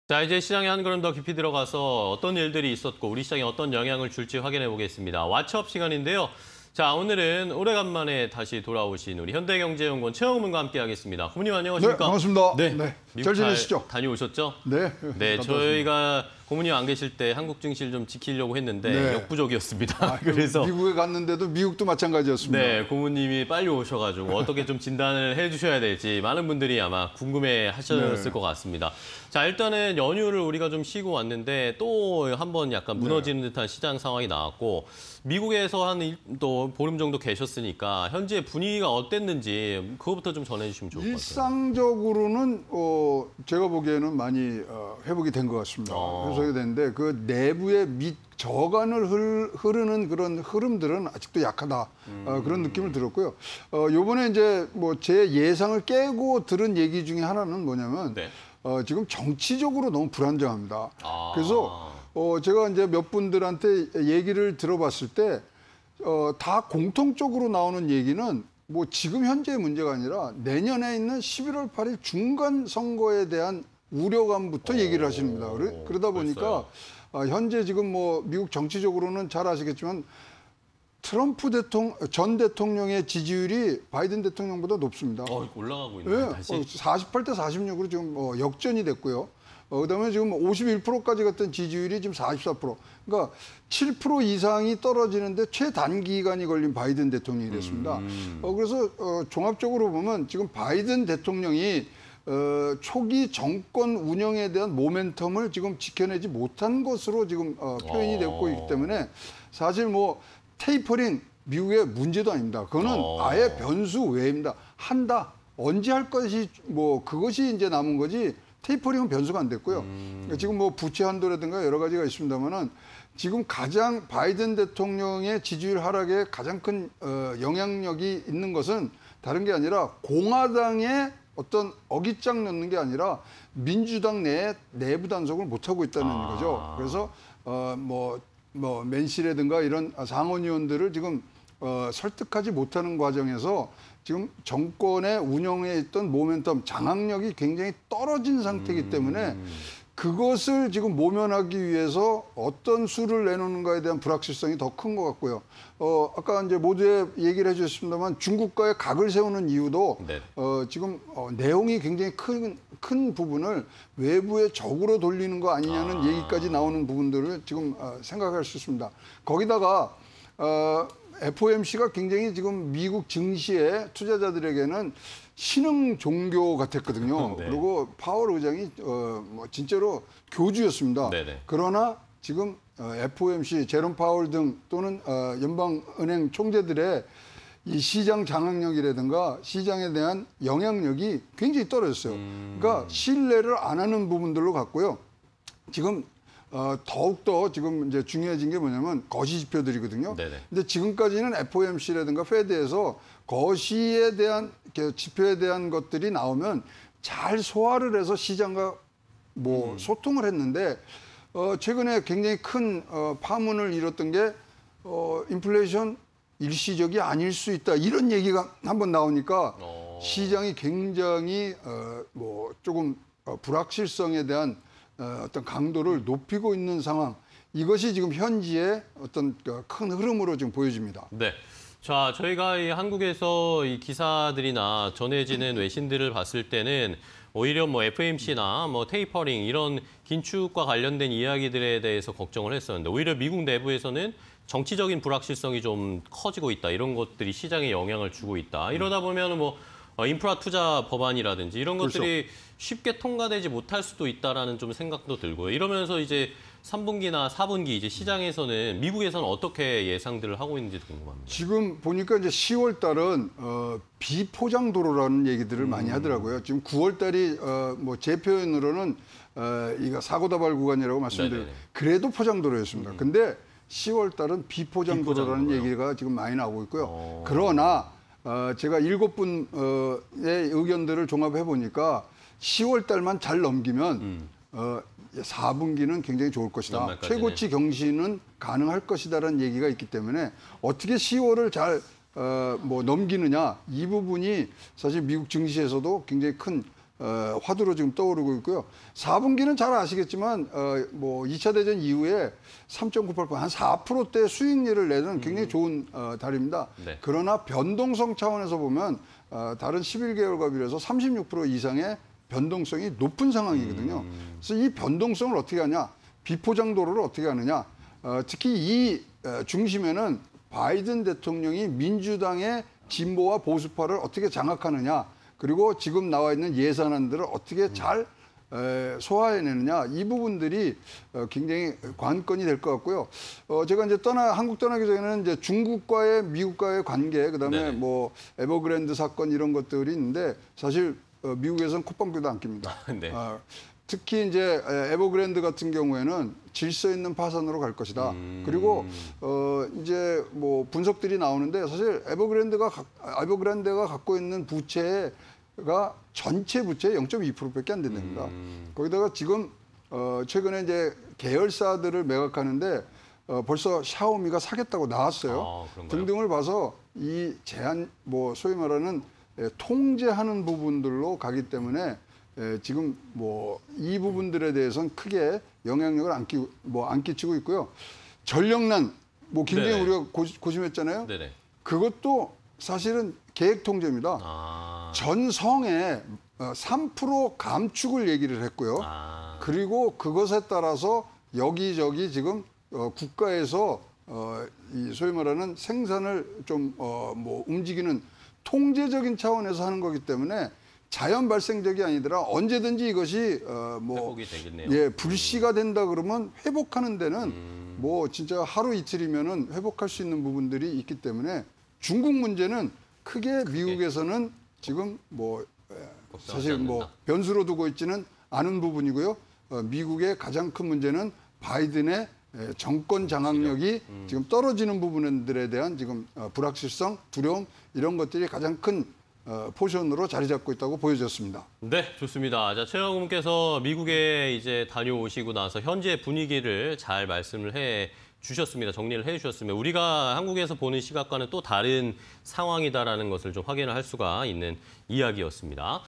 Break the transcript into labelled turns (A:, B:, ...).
A: 자, 이제 시장에 한 걸음 더 깊이 들어가서 어떤 일들이 있었고 우리 시장에 어떤 영향을 줄지 확인해 보겠습니다. 왓츠업 시간인데요. 자, 오늘은 오래간만에 다시 돌아오신 우리 현대경제연구원 최영훈과 함께하겠습니다. 고모님 안녕하십니까?
B: 네, 반갑습니다.
A: 네,
B: 잘 지내시죠?
A: 다녀오셨죠?
B: 네.
A: 네, 저희가 고모님 안 계실 때 한국 증시를 좀 지키려고 했는데
B: 네.
A: 역부족이었습니다. 그래서
B: 미국에 갔는데도 미국도 마찬가지였습니다.
A: 네, 고모님이 빨리 오셔가지고 어떻게 좀 진단을 해주셔야 될지 많은 분들이 아마 궁금해하셨을
B: 네.
A: 것 같습니다. 자, 일단은 연휴를 우리가 좀 쉬고 왔는데 또 한번 약간 무너지는 듯한 시장 상황이 나왔고 미국에서 또 보름 정도 계셨으니까 현재 분위기가 어땠는지 그거부터 좀 전해주시면 좋을 것 같아요.
B: 일상적으로는 제가 보기에는 많이 회복이 된 것 같습니다. 회복이 됐는데 그 내부의 저간을 흐르는 그런 흐름들은 아직도 약하다. 그런 느낌을 들었고요. 요번에 이제 뭐 제 예상을 깨고 들은 얘기 중에 하나는 뭐냐면
A: 네.
B: 지금 정치적으로 너무 불안정합니다. 그래서 제가 이제 몇 분들한테 얘기를 들어봤을 때 다 공통적으로 나오는 얘기는 뭐 지금 현재의 문제가 아니라 내년에 있는 11월 8일 중간 선거에 대한 우려감부터 얘기를 하십니다. 그러다 보니까 현재 지금 뭐 미국 정치적으로는 잘 아시겠지만 트럼프 전 대통령의 지지율이 바이든 대통령보다 높습니다.
A: 올라가고 있네요.
B: 네,
A: 다시.
B: 48대 46으로 지금 역전이 됐고요. 그다음에 지금 51%까지 갔던 지지율이 지금 44%. 그러니까 7% 이상이 떨어지는데 최단기간이 걸린 바이든 대통령이 됐습니다. 그래서 종합적으로 보면 지금 바이든 대통령이 초기 정권 운영에 대한 모멘텀을 지금 지켜내지 못한 것으로 지금 표현이 되고 있기 때문에 사실 뭐 테이퍼링 미국의 문제도 아닙니다. 그거는 아예 변수 외입니다. 한다. 언제 할 것이 뭐 그것이 이제 남은 거지 테이퍼링은 변수가 안 됐고요. 지금 뭐 부채 한도라든가 여러 가지가 있습니다만은 지금 가장 바이든 대통령의 지지율 하락에 가장 큰 영향력이 있는 것은 다른 게 아니라 공화당의 어떤 어깃장 넣는 게 아니라 민주당 내에 내부 단속을 못 하고 있다는 거죠. 그래서 뭐 맨시라든가 이런 상원의원들을 지금 설득하지 못하는 과정에서 지금 정권의 운영에 있던 모멘텀, 장악력이 굉장히 떨어진 상태이기 때문에 그것을 지금 모면하기 위해서 어떤 수를 내놓는가에 대한 불확실성이 더 큰 것 같고요. 아까 이제 모두에 얘기를 해주셨습니다만 중국과의 각을 세우는 이유도 지금 내용이 굉장히 큰 부분을 외부의 적으로 돌리는 거 아니냐는 얘기까지 나오는 부분들을 지금 생각할 수 있습니다. 거기다가 FOMC가 굉장히 지금 미국 증시의 투자자들에게는 신흥 종교 같았거든요.
A: 네.
B: 그리고 파월 의장이 뭐 진짜로 교주였습니다.
A: 네네.
B: 그러나 지금 FOMC, 제롬 파월 등 또는 연방은행 총재들의 이 시장 장악력이라든가 시장에 대한 영향력이 굉장히 떨어졌어요. 그러니까 신뢰를 안 하는 부분들로 갔고요. 지금 더욱더 지금 이제 중요해진 게 뭐냐면 거시 지표들이거든요. 근데 지금까지는 FOMC라든가 페드에서 거시에 대한 지표에 대한 것들이 나오면 잘 소화를 해서 시장과 뭐 소통을 했는데 최근에 굉장히 큰 파문을 일었던 게 인플레이션 일시적이 아닐 수 있다 이런 얘기가 한번 나오니까 시장이 굉장히 뭐 조금 불확실성에 대한 어떤 강도를 높이고 있는 상황. 이것이 지금 현지의 어떤 큰 흐름으로 지금 보여집니다.
A: 네. 자, 저희가 이 한국에서 이 기사들이나 전해지는 외신들을 봤을 때는 오히려 뭐 FOMC나 뭐 테이퍼링 이런 긴축과 관련된 이야기들에 대해서 걱정을 했었는데 오히려 미국 내부에서는 정치적인 불확실성이 좀 커지고 있다. 이런 것들이 시장에 영향을 주고 있다. 이러다 보면 뭐 인프라 투자 법안이라든지 이런 것들이 쉽게 통과되지 못할 수도 있다라는 좀 생각도 들고요. 이러면서 이제 3분기나 4분기 이제 시장에서는 미국에서는 어떻게 예상들을 하고 있는지 궁금합니다.
B: 지금 보니까 이제 10월 달은 비포장 도로라는 얘기들을 많이 하더라고요. 지금 9월 달이 뭐 제 표현으로는 이거 사고 다발 구간이라고 말씀드려요. 그래도 포장 도로였습니다. 근데 10월 달은 비포장 도로라는 얘기가 지금 많이 나오고 있고요. 그러나 제가 7분의 의견들을 종합해 보니까 10월 달만 잘 넘기면 4분기는 굉장히 좋을 것이다.
A: 연말까지는.
B: 최고치 경신은 가능할 것이다라는 얘기가 있기 때문에 어떻게 10월을 잘 뭐 넘기느냐 이 부분이 사실 미국 증시에서도 굉장히 큰 화두로 지금 떠오르고 있고요. 4분기는 잘 아시겠지만 뭐 2차 대전 이후에 3.98%, 한 4%대 수익률을 내는 굉장히 좋은 달입니다.
A: 네.
B: 그러나 변동성 차원에서 보면 다른 11개월과 비교해서 36% 이상의 변동성이 높은 상황이거든요. 그래서 이 변동성을 어떻게 하냐, 비포장도를 어떻게 하느냐, 특히 이 중심에는 바이든 대통령이 민주당의 진보와 보수파를 어떻게 장악하느냐, 그리고 지금 나와 있는 예산안들을 어떻게 잘 소화해내느냐, 이 부분들이 굉장히 관건이 될 것 같고요. 제가 이제 한국 떠나기 전에는 이제 중국과의 미국과의 관계, 그다음에
A: 네네.
B: 뭐 에버그랜드 사건 이런 것들이 있는데 사실 미국에서는 콧방귀도 안 낍니다.
A: 네.
B: 특히 이제 에버그랜드 같은 경우에는 질서 있는 파산으로 갈 것이다. 그리고 이제 뭐 분석들이 나오는데 사실 에버그랜드가 갖고 있는 부채가 전체 부채의 0.2%밖에 안 된답니다. 거기다가 지금 최근에 이제 계열사들을 매각하는데 벌써 샤오미가 사겠다고 나왔어요.
A: 그런가요?
B: 등등을 봐서 이 제한, 뭐 소위 말하는 통제하는 부분들로 가기 때문에 지금 뭐 이 부분들에 대해서는 크게 영향력을 안 끼치고 있고요. 전력난, 뭐 굉장히
A: 네네.
B: 우리가 고심했잖아요.
A: 네네.
B: 그것도 사실은 계획 통제입니다. 전성에 3% 감축을 얘기를 했고요. 그리고 그것에 따라서 여기저기 지금 국가에서 이 소위 말하는 생산을 좀 뭐 움직이는 통제적인 차원에서 하는 거기 때문에 자연 발생적이 아니더라 언제든지 이것이 뭐
A: 회복이 되겠네요.
B: 예, 불씨가 된다 그러면 회복하는 데는 뭐 진짜 하루 이틀이면은 회복할 수 있는 부분들이 있기 때문에 중국 문제는 크게 미국에서는 지금 뭐 사실 뭐
A: 않는다.
B: 변수로 두고 있지는 않은 부분이고요. 미국의 가장 큰 문제는 바이든의 정권 장악력이 지금 떨어지는 부분들에 대한 지금 불확실성, 두려움 이런 것들이 가장 큰 포션으로 자리 잡고 있다고 보여졌습니다.
A: 네, 좋습니다. 자, 최영 의원께서 미국에 이제 다녀오시고 나서 현재 분위기를 잘 말씀을 해 주셨습니다. 정리를 해 주셨습니다. 우리가 한국에서 보는 시각과는 또 다른 상황이다라는 것을 좀 확인을 할 수가 있는 이야기였습니다.